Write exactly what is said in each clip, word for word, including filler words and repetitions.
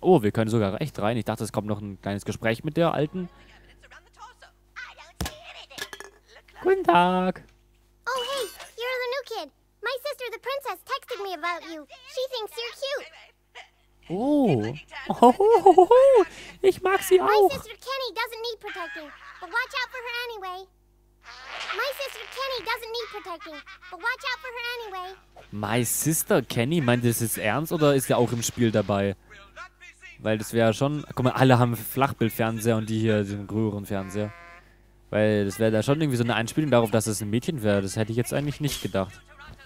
Oh, wir können sogar echt rein. Ich dachte, es kommt noch ein kleines Gespräch mit der Alten. Guten Tag. Oh, hey, you're the new kid. My sister, the princess, texted me about you. She thinks you're cute. Oh. Oh, ich mag sie My auch. sister Kenny doesn't need protecting, but watch out for her anyway. My sister Kenny doesn't need protecting, but watch out for her anyway. My Sister Kenny, meint ihr das jetzt ernst oder ist ja auch im Spiel dabei? Weil das wäre schon... Guck mal, alle haben Flachbildfernseher und die hier den Röhrenfernseher. Weil das wäre da schon irgendwie so eine Einspielung darauf, dass es ein Mädchen wäre. Das hätte ich jetzt eigentlich nicht gedacht.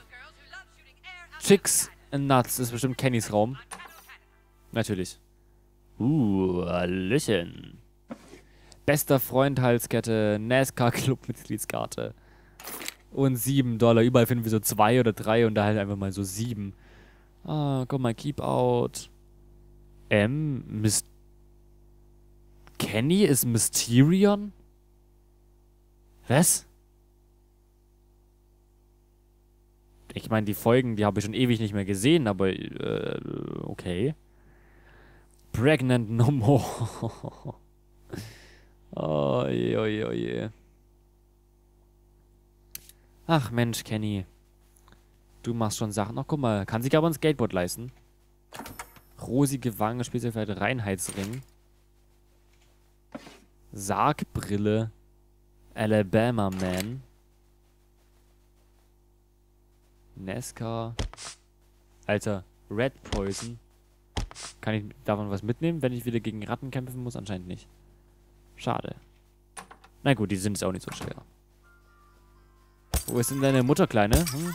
Chicks and Nuts ist bestimmt Kennys Raum. Natürlich. Uh, Hallöchen. Bester Freund Halskette, NASCAR-Club-Mitgliedskarte. Und sieben Dollar. Überall finden wir so zwei oder drei und da halt einfach mal so sieben. Ah, guck mal, Keep Out. M, Miss... Kenny ist Mysterion? Was? Ich meine, die Folgen, die habe ich schon ewig nicht mehr gesehen, aber äh, okay. Pregnant no more. Oh je, oh je, oh je. Ach Mensch, Kenny. Du machst schon Sachen. Ach, guck mal, kann sich aber ein Skateboard leisten. Rosige Wangen, speziell vielleicht Reinheitsring. Sargbrille. Alabama Man. NASCAR. Alter, Red Poison. Kann ich davon was mitnehmen, wenn ich wieder gegen Ratten kämpfen muss? Anscheinend nicht. Schade. Na gut, die sind jetzt auch nicht so schwer. Wo ist denn deine Mutter, Kleine? Hm?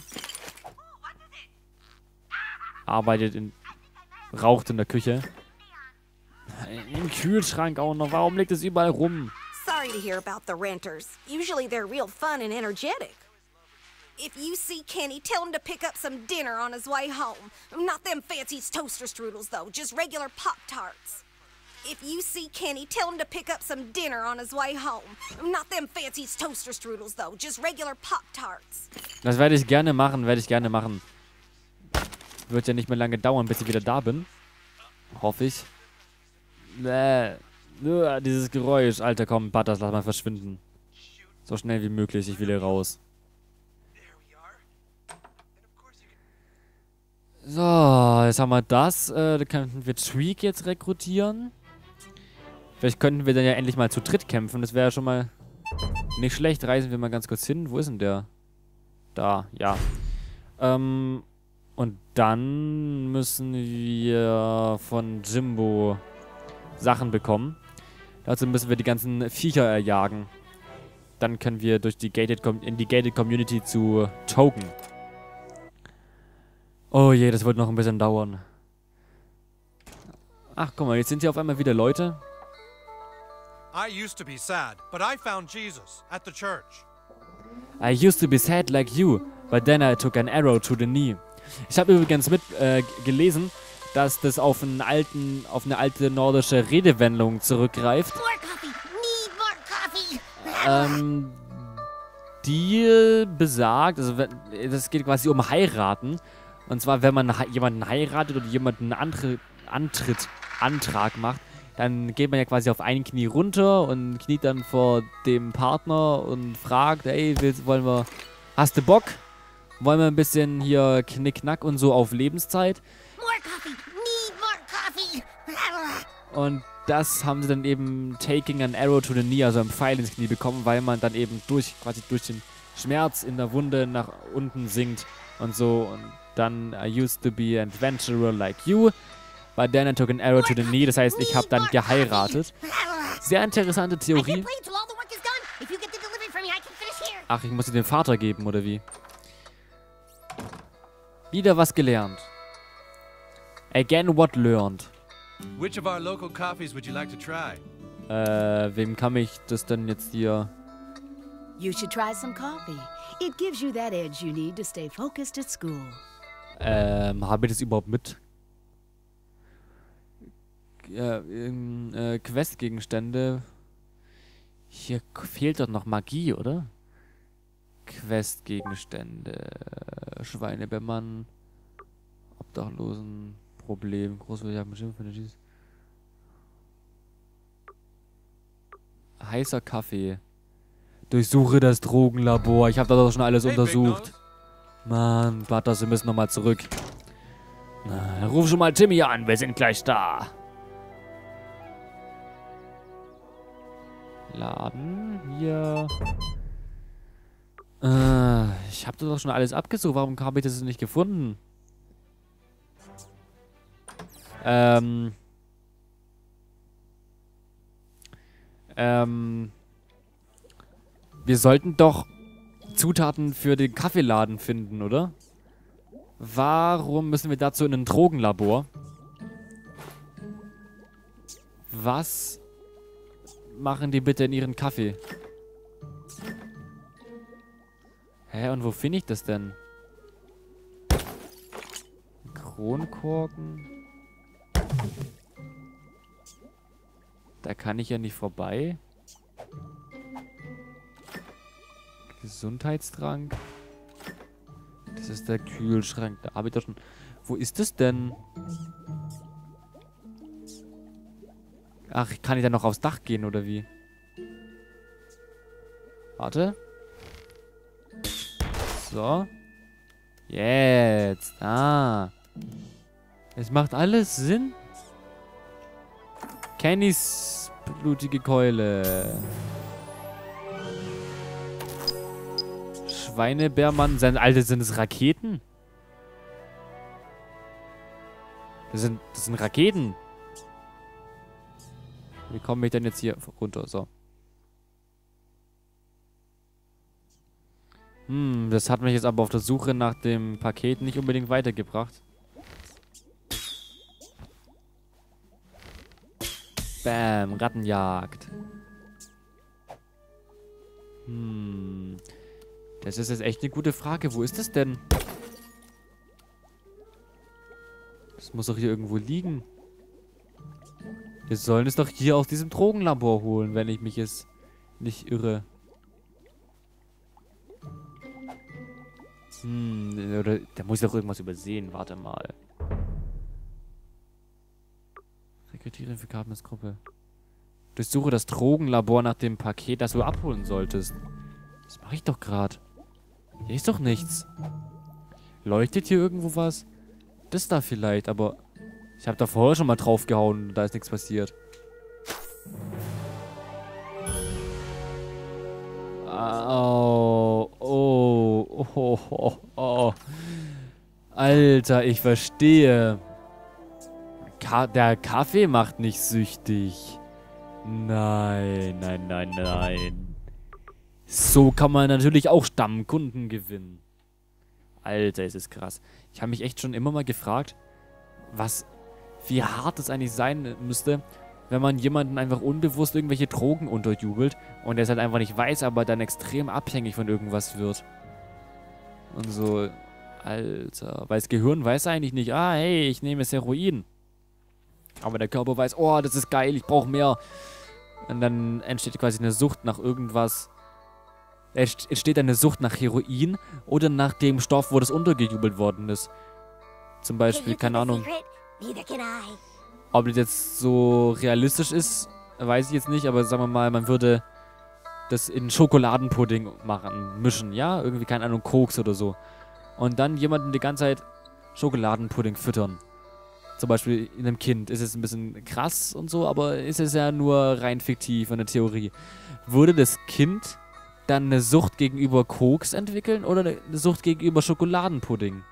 Arbeitet in... Raucht in der Küche. Im Kühlschrank auch noch. Warum liegt es überall rum? Sorry to hear about the renters. Usually they're real fun and energetic. If you see Kenny, tell him to pick up some dinner on his way home. Not them fancy toaster strudels, though. Just regular Pop-Tarts. If you see Kenny, tell him to pick up some dinner on his way home. Not them fancy toaster strudels, though. Just regular Pop-Tarts. Das werde ich gerne machen, werde ich gerne machen. Wird ja nicht mehr lange dauern, bis ich wieder da bin. Hoffe ich. Bäh. Uah, dieses Geräusch. Alter, komm, Butters, lass mal verschwinden. So schnell wie möglich, ich will hier raus. So, jetzt haben wir das. Äh, da könnten wir Tweak jetzt rekrutieren. Vielleicht könnten wir dann ja endlich mal zu dritt kämpfen. Das wäre ja schon mal nicht schlecht. Reisen wir mal ganz kurz hin. Wo ist denn der? Da, ja. Ähm, und dann müssen wir von Jimbo Sachen bekommen. Dazu müssen wir die ganzen Viecher erjagen. Dann können wir durch die Gated Com- in die Gated Community zu Token. Oh je, das wird noch ein bisschen dauern. Ach, guck mal, jetzt sind hier auf einmal wieder Leute. I used to be sad, but I found Jesus at the church. I used to be sad like you, but then I took an arrow to the knee. Ich habe übrigens mit äh, gelesen, dass das auf einen alten, auf eine alte nordische Redewendung zurückgreift. More coffee. Need more coffee. Ähm, die besagt, also das geht quasi um heiraten. Und zwar, wenn man jemanden heiratet oder jemanden einen Antritt, Antrag macht, dann geht man ja quasi auf ein Knie runter und kniet dann vor dem Partner und fragt, ey, willst, wollen wir, hast du Bock? Wollen wir ein bisschen hier Knickknack und so auf Lebenszeit? More coffee. Need more coffee. Und das haben sie dann eben taking an arrow to the knee, also ein Pfeil ins Knie bekommen, weil man dann eben durch, quasi durch den Schmerz in der Wunde nach unten sinkt und so. Und dann, I used to be an adventurer like you, but then I took an arrow to the knee. Das heißt, ich habe dann geheiratet. Sehr interessante Theorie. Ach, ich muss dir den Vater geben, oder wie? Wieder was gelernt. Again what learned. Which of our local coffees would you like to try? Äh, wem kann ich das denn jetzt hier... You should try some coffee. It gives you that edge you need to stay focused at school. Ähm, habe ich das überhaupt mit? Ja, ähm, äh, Questgegenstände. Hier fehlt doch noch Magie, oder? Questgegenstände. Schweinebemann. Obdachlosen. Problem. Großwürdiger bestimmt, wenn du dies. Heißer Kaffee. Durchsuche das Drogenlabor. Ich habe da doch schon alles Hey, untersucht. Mann, Butters, wir müssen nochmal zurück. Na, ruf schon mal Timmy an, wir sind gleich da. Laden, hier. Äh, ich habe doch schon alles abgesucht. Warum habe ich das nicht gefunden? Ähm. Ähm. Wir sollten doch Zutaten für den Kaffeeladen finden, oder? Warum müssen wir dazu in ein Drogenlabor? Was machen die bitte in ihren Kaffee? Hä, und wo finde ich das denn? Kronkorken? Da kann ich ja nicht vorbei. Gesundheitstrank. Das ist der Kühlschrank. Da habe ich doch schon... Wo ist das denn? Ach, kann ich da noch aufs Dach gehen, oder wie? Warte. So. Jetzt. Ah. Es macht alles Sinn. Kennys blutige Keule. Schweinebärmann. Sein Alter, sind es Raketen? Das sind, das sind Raketen. Wie komme ich denn jetzt hier runter? So. Hm, das hat mich jetzt aber auf der Suche nach dem Paket nicht unbedingt weitergebracht. Bam, Rattenjagd. Hm. Das ist jetzt echt eine gute Frage. Wo ist das denn? Das muss doch hier irgendwo liegen. Wir sollen es doch hier aus diesem Drogenlabor holen, wenn ich mich jetzt nicht irre. Hm, oder da muss ich doch irgendwas übersehen. Warte mal. Rekrutieren für Cartmans-Gruppe. Durchsuche das Drogenlabor nach dem Paket, das du abholen solltest. Das mache ich doch gerade. Hier ist doch nichts. Leuchtet hier irgendwo was? Das da vielleicht, aber ich habe da vorher schon mal drauf gehauen und da ist nichts passiert. Oh, oh, oh, oh, oh. Alter, ich verstehe. Ka- der Kaffee macht nicht süchtig. Nein, nein, nein, nein. So kann man natürlich auch Stammkunden gewinnen. Alter, es ist krass. Ich habe mich echt schon immer mal gefragt, was, wie hart es eigentlich sein müsste, wenn man jemanden einfach unbewusst irgendwelche Drogen unterjubelt und der es halt einfach nicht weiß, aber dann extrem abhängig von irgendwas wird. Und so, Alter, weil das Gehirn weiß eigentlich nicht, ah, hey, ich nehme jetzt Heroin. Aber der Körper weiß, oh, das ist geil, ich brauche mehr. Und dann entsteht quasi eine Sucht nach irgendwas. Es entsteht eine Sucht nach Heroin oder nach dem Stoff, wo das untergejubelt worden ist. Zum Beispiel, keine Ahnung. Ob das jetzt so realistisch ist, weiß ich jetzt nicht, aber sagen wir mal, man würde das in Schokoladenpudding machen, mischen, ja? Irgendwie, keine Ahnung, Koks oder so. Und dann jemanden die ganze Zeit Schokoladenpudding füttern. Zum Beispiel in einem Kind. Ist es ein bisschen krass und so, aber ist es ja nur rein fiktiv in der Theorie. Würde das Kind dann eine Sucht gegenüber Koks entwickeln oder eine Sucht gegenüber Schokoladenpudding?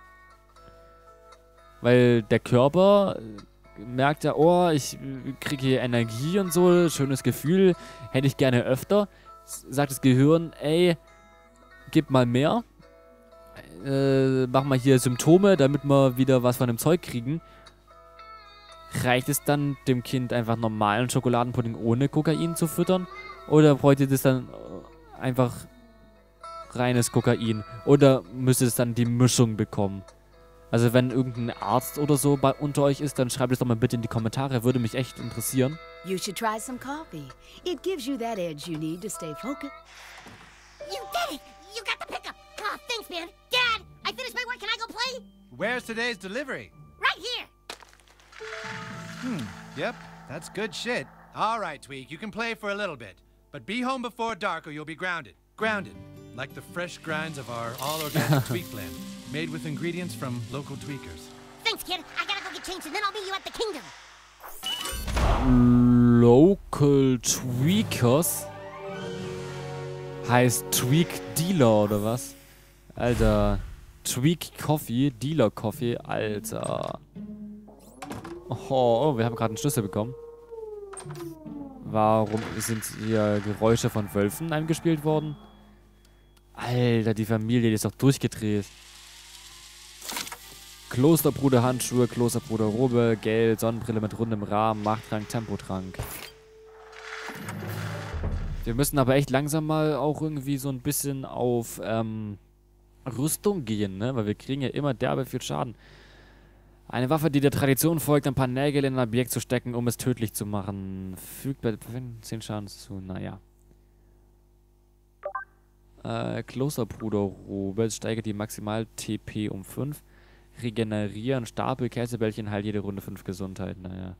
Weil der Körper merkt ja, oh, ich kriege hier Energie und so, schönes Gefühl, hätte ich gerne öfter. Sagt das Gehirn, ey, gib mal mehr. Äh, mach mal hier Symptome, damit wir wieder was von dem Zeug kriegen. Reicht es dann, dem Kind einfach normalen Schokoladenpudding ohne Kokain zu füttern? Oder bräuchte das dann einfach reines Kokain? Oder müsste es dann die Mischung bekommen? Also wenn irgendein Arzt oder so bei, unter euch ist, dann schreibt es doch mal bitte in die Kommentare. Würde mich echt interessieren. You should try some coffee. It gives you that edge you need to stay focused. You did it! You got the pickup! Oh, thanks, man. Dad, I finished my work. Can I go play? Where's today's delivery? Right here! Hmm, yep, that's good shit. All right, Tweak, you can play for a little bit. But be home before dark or you'll be grounded. Grounded, like the fresh grinds of our all-organic tweak blend, made with ingredients from local tweakers. Thanks, kid. I gotta go get changed and then I'll meet you at the kingdom. Local Tweakers? Heißt Tweak Dealer oder was? Alter. Tweak Coffee, Dealer Coffee, Alter. Oh, oh wir haben gerade einen Schlüssel bekommen. Warum sind hier Geräusche von Wölfen eingespielt worden? Alter, die Familie, die ist doch durchgedreht. Klosterbruder Handschuhe, Klosterbruder Robe, Geld, Sonnenbrille mit rundem Rahmen, Machttrank, Tempotrank. Wir müssen aber echt langsam mal auch irgendwie so ein bisschen auf ähm, Rüstung gehen, ne? Weil wir kriegen ja immer derbe viel Schaden. Eine Waffe, die der Tradition folgt, ein paar Nägel in ein Objekt zu stecken, um es tödlich zu machen. Fügt bei zehn Schaden zu, naja. Äh, Klosterbruder Robe steigert die Maximal-T P um fünf. Regenerieren, Stapel, Käsebällchen, halt jede Runde fünf Gesundheit, naja.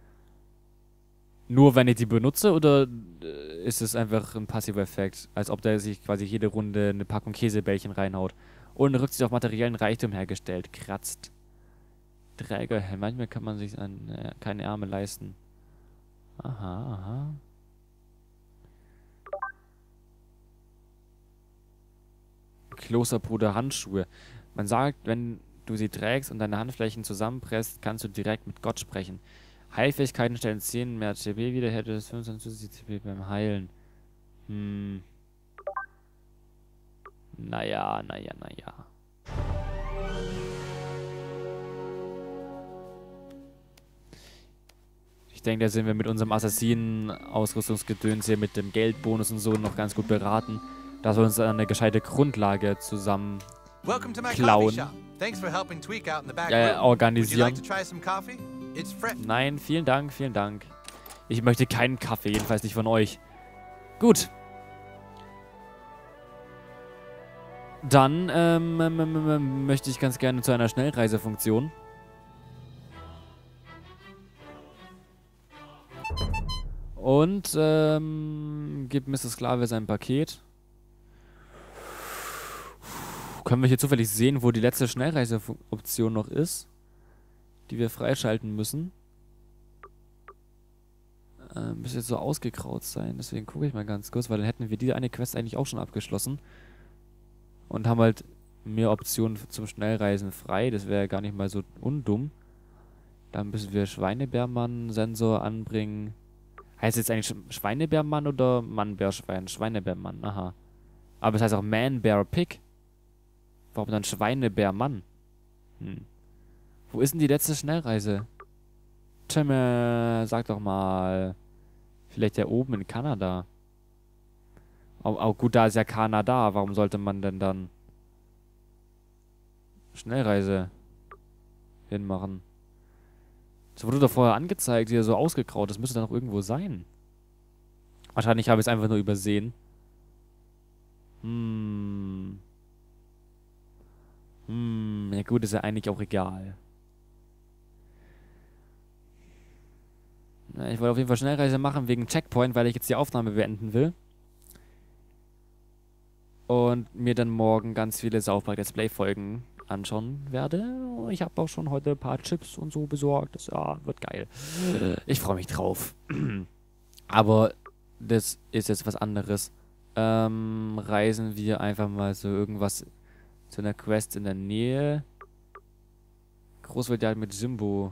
Nur wenn ich die benutze oder äh, ist es einfach ein passiver Effekt? Als ob der sich quasi jede Runde eine Packung Käsebällchen reinhaut. Ohne Rücksicht auf materiellen Reichtum hergestellt. Kratzt. Trägerhelm. Manchmal kann man sich an, äh, keine Ärmel leisten. Aha, aha. Klosterbruder Handschuhe. Man sagt, wenn du sie trägst und deine Handflächen zusammenpresst, kannst du direkt mit Gott sprechen. Heilfähigkeiten stellen zehn mehr C P wieder, hätte es fünfzehn zusätzliche C P beim Heilen. Hm. Naja, naja, naja. Ich denke, da sind wir mit unserem Assassinen-Ausrüstungsgedöns hier mit dem Geldbonus und so noch ganz gut beraten, dass wir uns eine gescheite Grundlage zusammen klauen, äh, organisieren. Nein, vielen Dank, vielen Dank. Ich möchte keinen Kaffee, jedenfalls nicht von euch. Gut. Dann ähm, ähm, ähm, möchte ich ganz gerne zu einer Schnellreisefunktion. Und ähm, gibt Mister Sklave sein Paket. Können wir hier zufällig sehen, wo die letzte Schnellreiseoption noch ist, die wir freischalten müssen. Äh, müsste jetzt so ausgegraut sein, deswegen gucke ich mal ganz kurz, weil dann hätten wir diese eine Quest eigentlich auch schon abgeschlossen. Und haben halt mehr Optionen zum Schnellreisen frei, das wäre gar nicht mal so undumm. Dann müssen wir Schweinebärmann-Sensor anbringen. Heißt jetzt eigentlich Schweinebärmann oder Mann-Bär-Schwein? Schweinebärmann, aha. Aber es heißt auch Man-Bear-Pig. Warum dann Schweinebärmann? Hm. Wo ist denn die letzte Schnellreise? Timme, sag doch mal. Vielleicht ja oben in Kanada. Auch, auch gut, da ist ja Kanada. Warum sollte man denn dann Schnellreise hinmachen? Das wurde doch vorher angezeigt, hier so ausgegraut. Das müsste dann noch irgendwo sein. Wahrscheinlich habe ich es einfach nur übersehen. Hm. Hm, ja gut, ist ja eigentlich auch egal. Na, ich wollte auf jeden Fall Schnellreise machen wegen Checkpoint, weil ich jetzt die Aufnahme beenden will. Und mir dann morgen ganz viele South Park Let's Play Folgen anschauen werde. Ich habe auch schon heute ein paar Chips und so besorgt. Das ja, wird geil. Ich freue mich drauf. Aber das ist jetzt was anderes. Ähm, reisen wir einfach mal so irgendwas zu einer Quest in der Nähe. Großwildjagd mit Jimbo.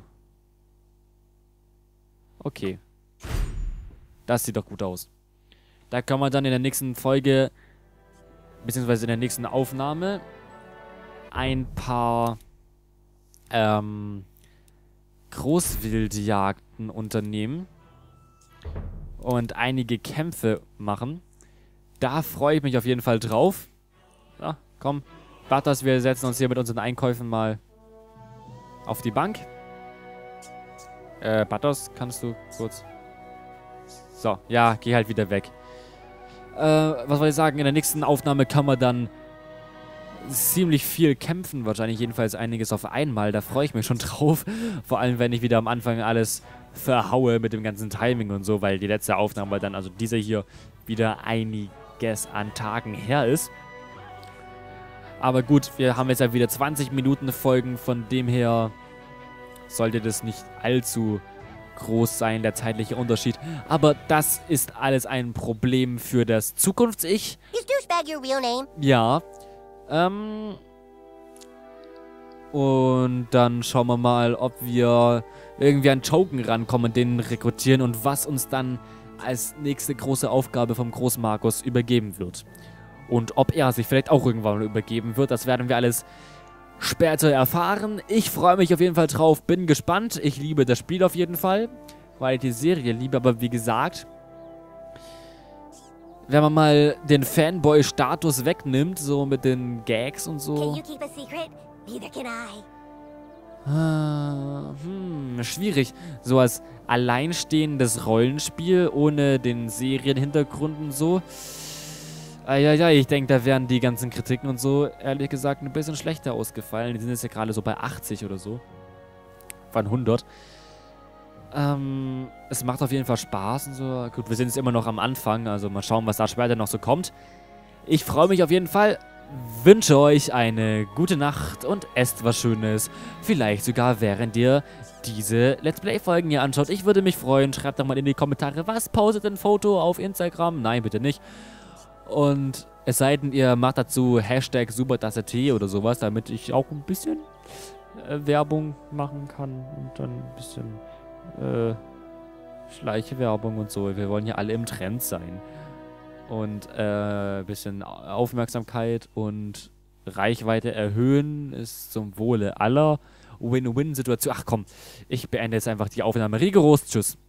Okay. Das sieht doch gut aus. Da kann man dann in der nächsten Folge, beziehungsweise in der nächsten Aufnahme, ein paar ähm, Großwildjagden unternehmen und einige Kämpfe machen. Da freue ich mich auf jeden Fall drauf. Ja, komm. Butters, wir setzen uns hier mit unseren Einkäufen mal auf die Bank. Äh, Butters, kannst du kurz... So, ja, geh halt wieder weg. Äh, was soll ich sagen? In der nächsten Aufnahme kann man dann ziemlich viel kämpfen. Wahrscheinlich jedenfalls einiges auf einmal. Da freue ich mich schon drauf. Vor allem, wenn ich wieder am Anfang alles verhaue mit dem ganzen Timing und so, weil die letzte Aufnahme dann, also diese hier, wieder einiges an Tagen her ist. Aber gut, wir haben jetzt ja wieder zwanzig Minuten Folgen, von dem her sollte das nicht allzu groß sein, der zeitliche Unterschied. Aber das ist alles ein Problem für das Zukunfts-Ich. Is douchebag your real name? Ja. Ähm. Und dann schauen wir mal, ob wir irgendwie an Token rankommen, den rekrutieren und was uns dann als nächste große Aufgabe vom Großmarkus übergeben wird. Und ob er sich vielleicht auch irgendwann mal übergeben wird, das werden wir alles später erfahren. Ich freue mich auf jeden Fall drauf, bin gespannt. Ich liebe das Spiel auf jeden Fall, weil ich die Serie liebe. Aber wie gesagt, wenn man mal den Fanboy-Status wegnimmt, so mit den Gags und Can so. you keep a secret? Neither can I. Ah, hm, schwierig. So als alleinstehendes Rollenspiel ohne den Serienhintergrund und so. Ja, ich denke, da wären die ganzen Kritiken und so, ehrlich gesagt, ein bisschen schlechter ausgefallen. Die sind jetzt ja gerade so bei achtzig oder so. Von hundert. Ähm, es macht auf jeden Fall Spaß und so. Gut, wir sind jetzt immer noch am Anfang, also mal schauen, was da später noch so kommt. Ich freue mich auf jeden Fall. Wünsche euch eine gute Nacht und esst was Schönes. Vielleicht sogar während ihr diese Let's Play-Folgen hier anschaut. Ich würde mich freuen. Schreibt doch mal in die Kommentare, was postet ein Foto auf Instagram? Nein, bitte nicht. Und es sei denn, ihr macht dazu Hashtag Supertasse-Tee oder sowas, damit ich auch ein bisschen äh, Werbung machen kann und dann ein bisschen äh, Schleichwerbung und so. Wir wollen ja alle im Trend sein. Und äh, ein bisschen Aufmerksamkeit und Reichweite erhöhen ist zum Wohle aller. Win-Win-Situation. Ach komm, ich beende jetzt einfach die Aufnahme rigoros. Tschüss.